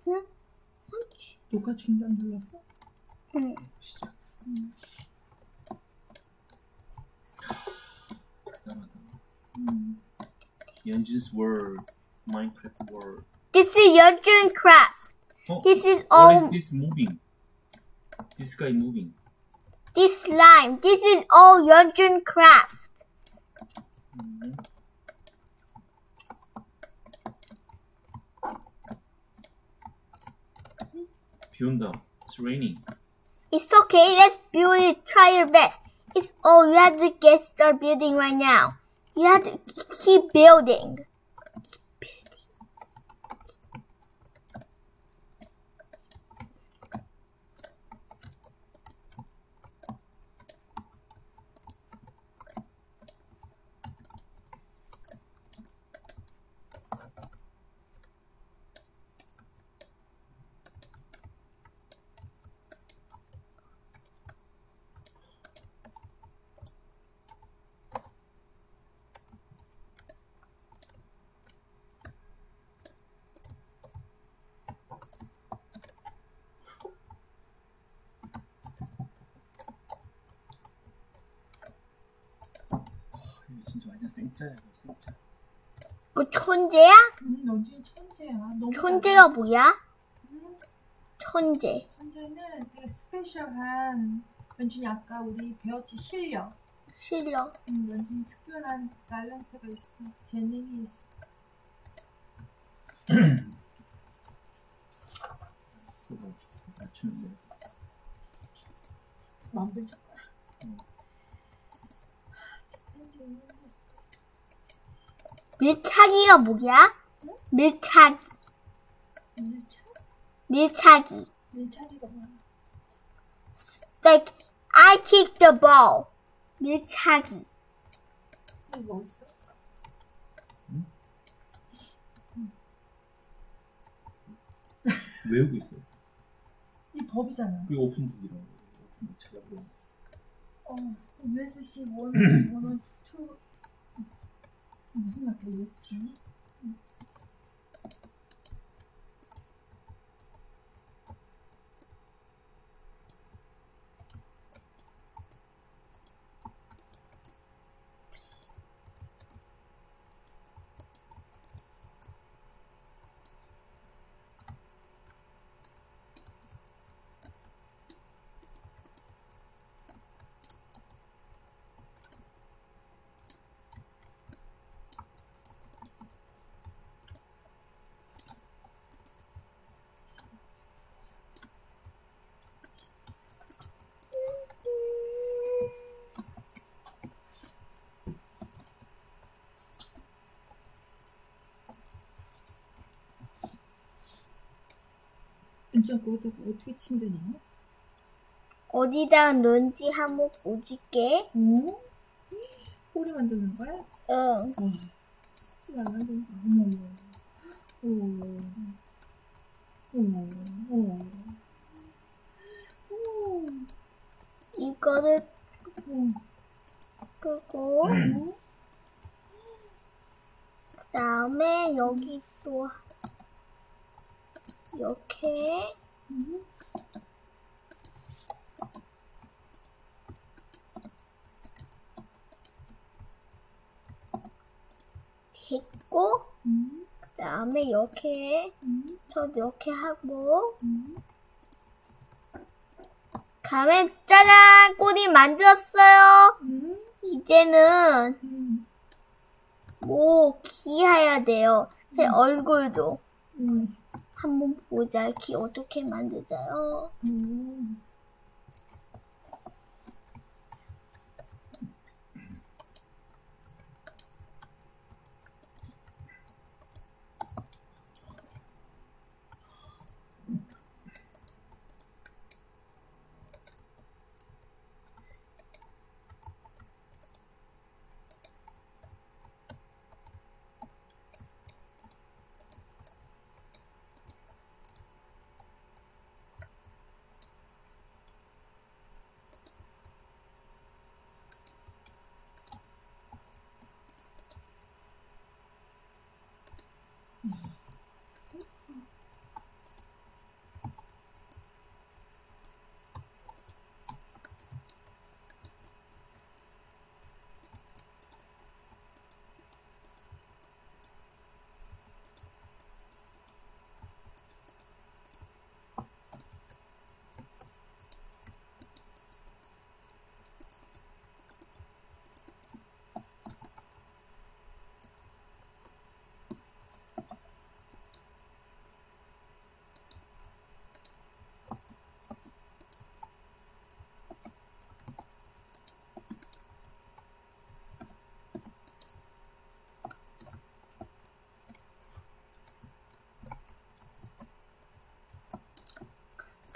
응? 녹화 중단 눌렀어? 응. 시작. 대단하다. 연준's world, Minecraft world. This is Yeonjun craft. This is all. What is this moving? This guy moving. This slime. This is all Yeonjun craft. 비 온다. It's raining. It's okay. Let's build it. Try your best. It's all you have to start building right now. You have to keep building. 이거 진짜 완전 생짜야. 생짜. 그 천재야? 연준이 천재야. 너무 천재가 뭐야? 천재. 천재는 되게 스페셜한 연준이 아까 우리 배웠지 실력. 실력. 연준이 특별한 탤런트가 있어. 재능이 있어. 그거 맞추는데. 만불 줄 거야. 밀착이가 뭐야? 밀착이. 밀착이. 밀착이가 뭐야? Like I kick the ball. 밀착이. 이거 뭐 있어? 외우고 있어. 이 법이잖아. 그게 오픈북이라고. 오픈북 찾아보면. USC 1, 1, 2 무슨 말이야 USC? 은주야 그것도 어떻게 치면 되냐? 어디다 넣은지 한번 보여줄게. 오? 꼬리 만드는 거야? 응. 와 진짜 잘 만든다. 어머. 오. 이거를 끄고 그 다음에 여기 또 이렇게 됐고 그 다음에 이렇게 더 이렇게 하고 다음에 짜잔! 꼬리 만들었어요. 이제는 뭐 기해야 돼요. 얼굴도 한번 보자. 키 어떻게 만들자요?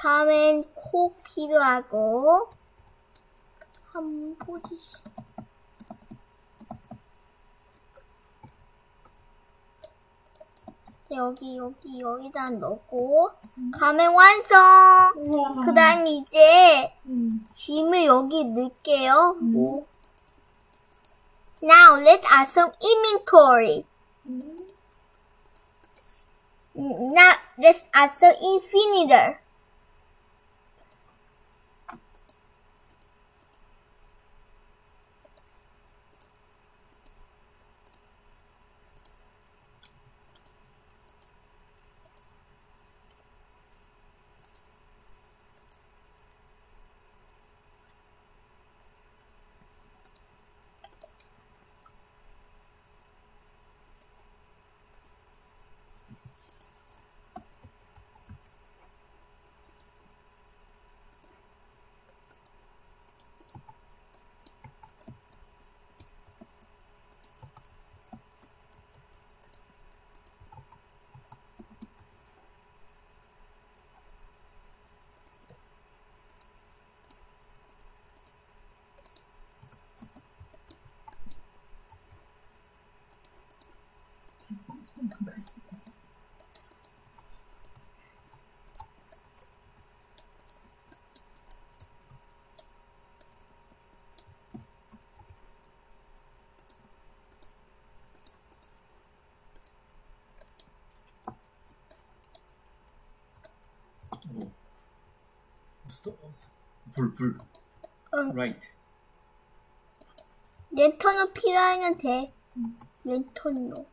다음엔 코 필요하고 한 포지션. 여기다 넣고 가면 완성. 우와. 그 다음 이제 짐을 여기 넣을게요. Now let's add some inventory. Now let's add some infiniter. 불. 응. Right. 랜턴은 필요하면 돼. 랜턴으로.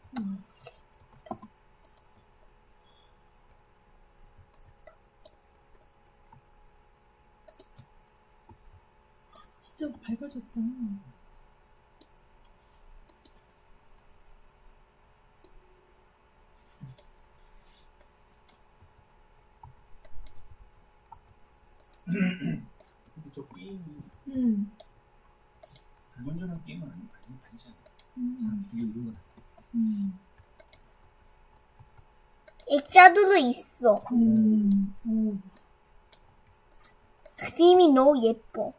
진짜 밝아졌다. 근데 저 게임이 불건전한 게임은 아니잖아. 사람 죽일 이유가 액자도도 있어. 그림이 너무 예뻐.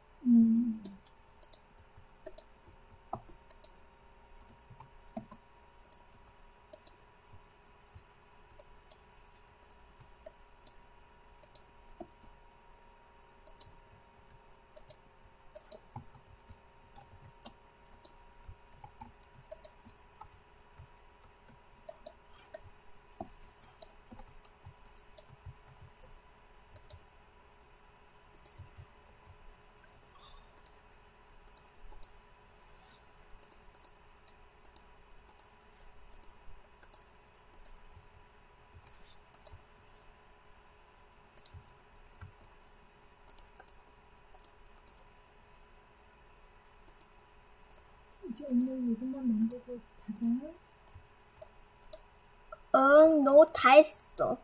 이제 오늘 이것만 만들고 가자. 응, 너 다 했어.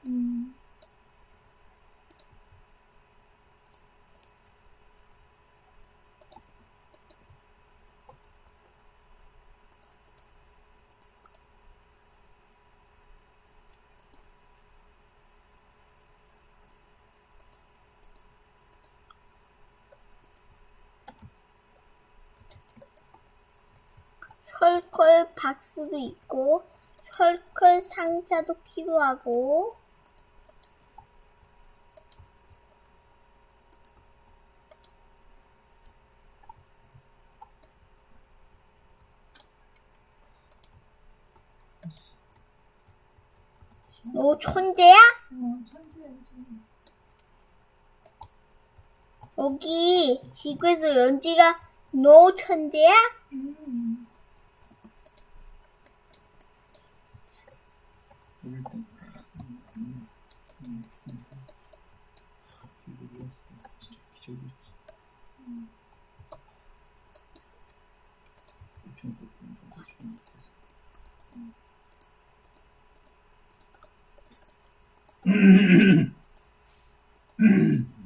철컬 박스도 있고 철컬 상자도 필요하고 너 천재야? 천재야지. 여기 지구에서 연지가 너 천재야? 모를 때 진짜 기적이었지. 엄청 또